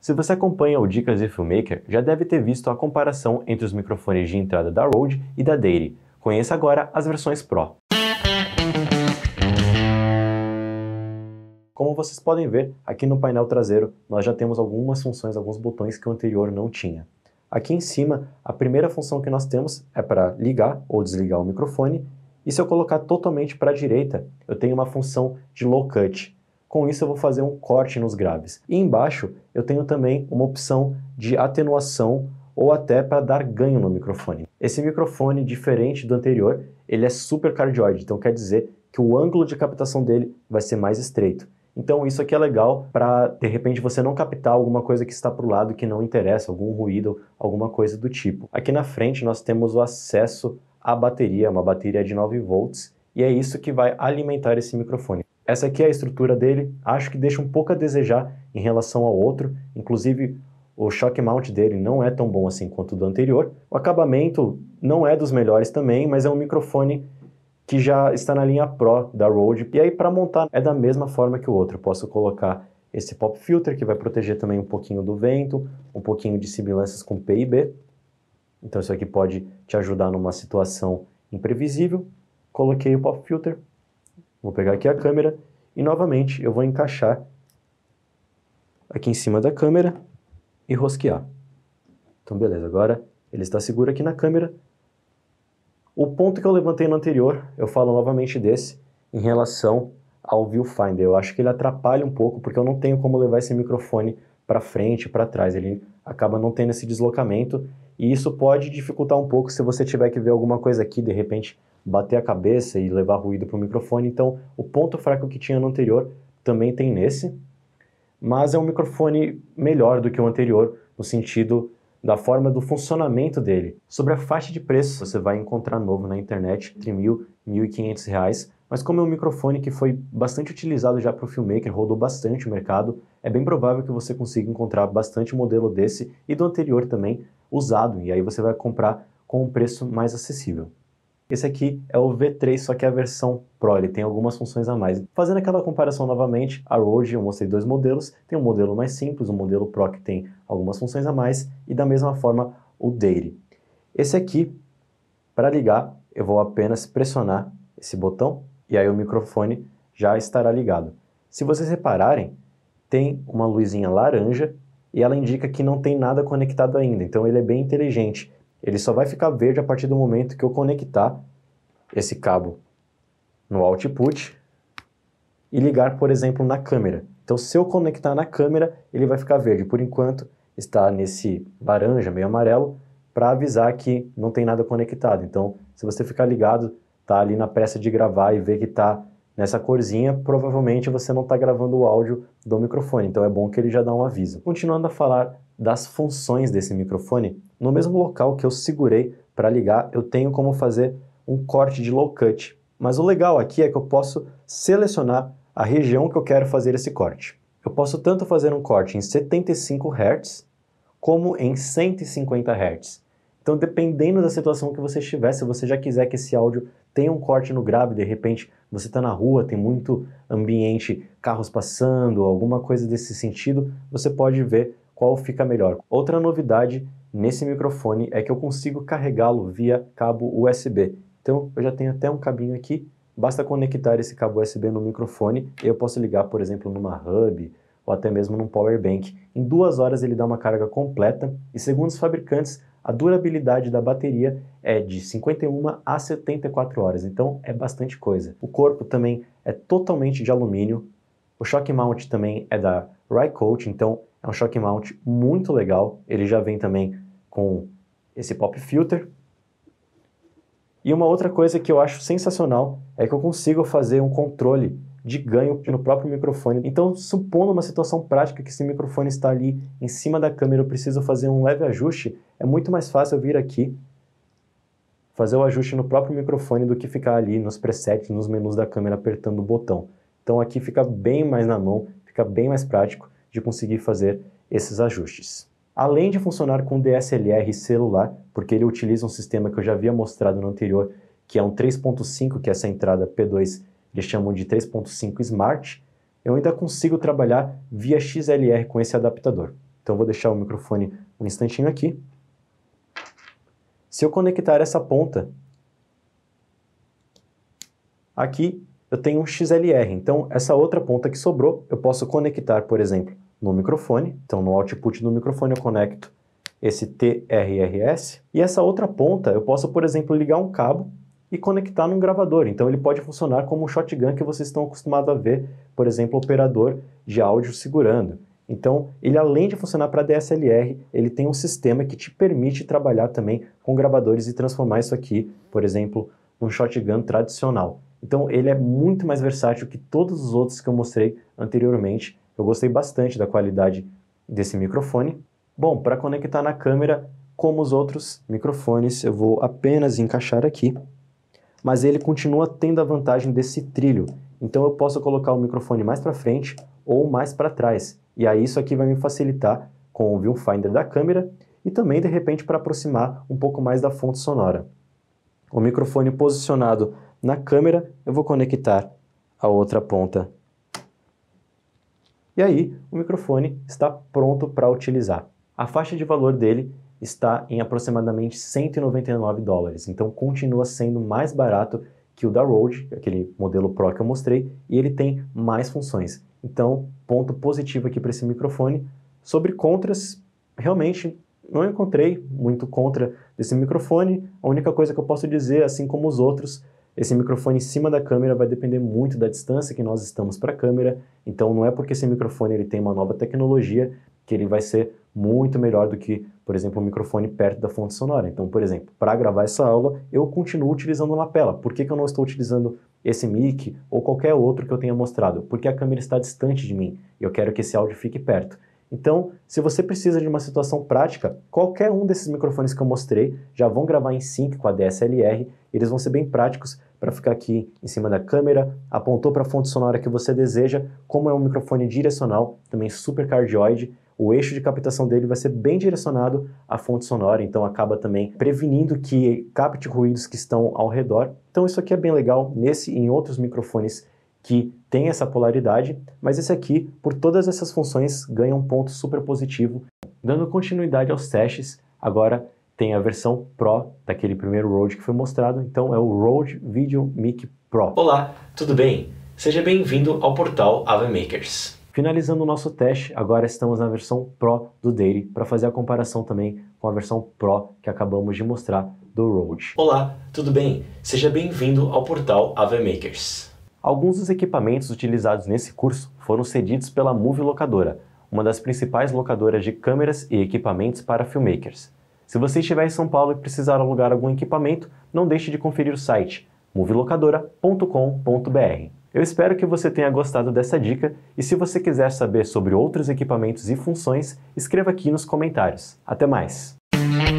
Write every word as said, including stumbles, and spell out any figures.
Se você acompanha o Dicas de Filmmaker, já deve ter visto a comparação entre os microfones de entrada da Rode e da Deity. Conheça agora as versões Pro. Como vocês podem ver, aqui no painel traseiro nós já temos algumas funções, alguns botões que o anterior não tinha. Aqui em cima, a primeira função que nós temos é para ligar ou desligar o microfone, e se eu colocar totalmente para a direita, eu tenho uma função de low cut. Com isso eu vou fazer um corte nos graves. E embaixo eu tenho também uma opção de atenuação ou até para dar ganho no microfone. Esse microfone, diferente do anterior, ele é super cardioide, então quer dizer que o ângulo de captação dele vai ser mais estreito. Então isso aqui é legal para, de repente, você não captar alguma coisa que está para o lado que não interessa, algum ruído, alguma coisa do tipo. Aqui na frente nós temos o acesso à bateria, uma bateria de nove volts, e é isso que vai alimentar esse microfone. Essa aqui é a estrutura dele, acho que deixa um pouco a desejar em relação ao outro, inclusive o shock mount dele não é tão bom assim quanto o do anterior. O acabamento não é dos melhores também, mas é um microfone que já está na linha Pro da Rode. E aí para montar é da mesma forma que o outro. Eu posso colocar esse pop filter que vai proteger também um pouquinho do vento, um pouquinho de sibilâncias com P I B. Então isso aqui pode te ajudar numa situação imprevisível. Coloquei o pop filter, vou pegar aqui a câmera e novamente eu vou encaixar aqui em cima da câmera e rosquear. Então beleza, agora ele está seguro aqui na câmera. O ponto que eu levantei no anterior, eu falo novamente desse, em relação ao viewfinder. Eu acho que ele atrapalha um pouco, porque eu não tenho como levar esse microfone para frente e para trás. Ele acaba não tendo esse deslocamento, e isso pode dificultar um pouco se você tiver que ver alguma coisa aqui, de repente bater a cabeça e levar ruído para o microfone. Então, o ponto fraco que tinha no anterior também tem nesse, mas é um microfone melhor do que o anterior, no sentido da forma do funcionamento dele. Sobre a faixa de preço, você vai encontrar novo na internet entre mil e mil e quinhentos reais, mas como é um microfone que foi bastante utilizado já para o filmmaker, rodou bastante o mercado, é bem provável que você consiga encontrar bastante modelo desse e do anterior também usado, e aí você vai comprar com um preço mais acessível. Esse aqui é o V três, só que é a versão Pro, ele tem algumas funções a mais. Fazendo aquela comparação novamente, a Rode, eu mostrei dois modelos, tem um modelo mais simples, um modelo Pro que tem algumas funções a mais, e da mesma forma o Deity. Esse aqui, para ligar, eu vou apenas pressionar esse botão, e aí o microfone já estará ligado. Se vocês repararem, tem uma luzinha laranja, e ela indica que não tem nada conectado ainda, então ele é bem inteligente. Ele só vai ficar verde a partir do momento que eu conectar esse cabo no output e ligar, por exemplo, na câmera. Então, se eu conectar na câmera, ele vai ficar verde. Por enquanto, está nesse laranja, meio amarelo, para avisar que não tem nada conectado. Então, se você ficar ligado, tá ali na pressa de gravar e ver que está nessa corzinha, provavelmente você não está gravando o áudio do microfone. Então, é bom que ele já dá um aviso. Continuando a falar das funções desse microfone, no mesmo local que eu segurei para ligar, eu tenho como fazer um corte de low cut. Mas o legal aqui é que eu posso selecionar a região que eu quero fazer esse corte. Eu posso tanto fazer um corte em setenta e cinco hertz, como em cento e cinquenta hertz. Então, dependendo da situação que você estiver, se você já quiser que esse áudio tenha um corte no grave, de repente você está na rua, tem muito ambiente, carros passando, alguma coisa desse sentido, você pode ver qual fica melhor. Outra novidade nesse microfone é que eu consigo carregá-lo via cabo U S B. Então eu já tenho até um cabinho aqui, basta conectar esse cabo U S B no microfone e eu posso ligar, por exemplo, numa hub ou até mesmo num power bank. Em duas horas ele dá uma carga completa e, segundo os fabricantes, a durabilidade da bateria é de cinquenta e uma a setenta e quatro horas, então é bastante coisa. O corpo também é totalmente de alumínio, o shock mount também é da Rycote, então é um shock mount muito legal. Ele já vem também com esse pop filter. E uma outra coisa que eu acho sensacional é que eu consigo fazer um controle de ganho no próprio microfone. Então, supondo uma situação prática que esse microfone está ali em cima da câmera, eu preciso fazer um leve ajuste, é muito mais fácil eu vir aqui, fazer o ajuste no próprio microfone do que ficar ali nos presets, nos menus da câmera apertando o botão. Então aqui fica bem mais na mão, fica bem mais prático de conseguir fazer esses ajustes. Além de funcionar com D S L R celular, porque ele utiliza um sistema que eu já havia mostrado no anterior, que é um três ponto cinco, que é essa entrada P dois, eles chamam de três ponto cinco Smart, eu ainda consigo trabalhar via X L R com esse adaptador. Então eu vou deixar o microfone um instantinho aqui. Se eu conectar essa ponta, aqui eu tenho um X L R, então essa outra ponta que sobrou eu posso conectar, por exemplo, no microfone. Então no output do microfone eu conecto esse T R R S, e essa outra ponta eu posso, por exemplo, ligar um cabo e conectar num gravador. Então ele pode funcionar como um shotgun que vocês estão acostumados a ver, por exemplo, operador de áudio segurando. Então ele, além de funcionar para D S L R, ele tem um sistema que te permite trabalhar também com gravadores e transformar isso aqui, por exemplo, num shotgun tradicional. Então ele é muito mais versátil que todos os outros que eu mostrei anteriormente. Eu gostei bastante da qualidade desse microfone. Bom, para conectar na câmera, como os outros microfones, eu vou apenas encaixar aqui, mas ele continua tendo a vantagem desse trilho. Então eu posso colocar o microfone mais para frente ou mais para trás, e aí isso aqui vai me facilitar com o viewfinder da câmera e também, de repente, para aproximar um pouco mais da fonte sonora. O microfone posicionado na câmera, eu vou conectar a outra ponta. E aí, o microfone está pronto para utilizar. A faixa de valor dele está em aproximadamente cento e noventa e nove dólares, então continua sendo mais barato que o da Rode, aquele modelo Pro que eu mostrei, e ele tem mais funções. Então, ponto positivo aqui para esse microfone. Sobre contras, realmente não encontrei muito contra desse microfone. A única coisa que eu posso dizer, assim como os outros, esse microfone em cima da câmera vai depender muito da distância que nós estamos para a câmera, então não é porque esse microfone ele tem uma nova tecnologia que ele vai ser muito melhor do que, por exemplo, um microfone perto da fonte sonora. Então, por exemplo, para gravar essa aula, eu continuo utilizando uma lapela. Por que que eu não estou utilizando esse mic ou qualquer outro que eu tenha mostrado? Porque a câmera está distante de mim e eu quero que esse áudio fique perto. Então, se você precisa de uma situação prática, qualquer um desses microfones que eu mostrei já vão gravar em sync com a D S L R, eles vão ser bem práticos para ficar aqui em cima da câmera, apontou para a fonte sonora que você deseja, como é um microfone direcional, também super cardioide, o eixo de captação dele vai ser bem direcionado à fonte sonora, então acaba também prevenindo que capte ruídos que estão ao redor. Então isso aqui é bem legal nesse e em outros microfones que tem essa polaridade, mas esse aqui, por todas essas funções, ganha um ponto super positivo. Dando continuidade aos testes, agora tem a versão Pro daquele primeiro Rode que foi mostrado, então é o Rode Video Mic Pro. Olá, tudo bem? Seja bem-vindo ao portal A V Makers. Finalizando o nosso teste, agora estamos na versão Pro do Deity, para fazer a comparação também com a versão Pro que acabamos de mostrar do Rode. Olá, tudo bem? Seja bem-vindo ao portal A V Makers. Alguns dos equipamentos utilizados nesse curso foram cedidos pela Move Locadora, uma das principais locadoras de câmeras e equipamentos para filmmakers. Se você estiver em São Paulo e precisar alugar algum equipamento, não deixe de conferir o site move locadora ponto com ponto br. Eu espero que você tenha gostado dessa dica e se você quiser saber sobre outros equipamentos e funções, escreva aqui nos comentários. Até mais!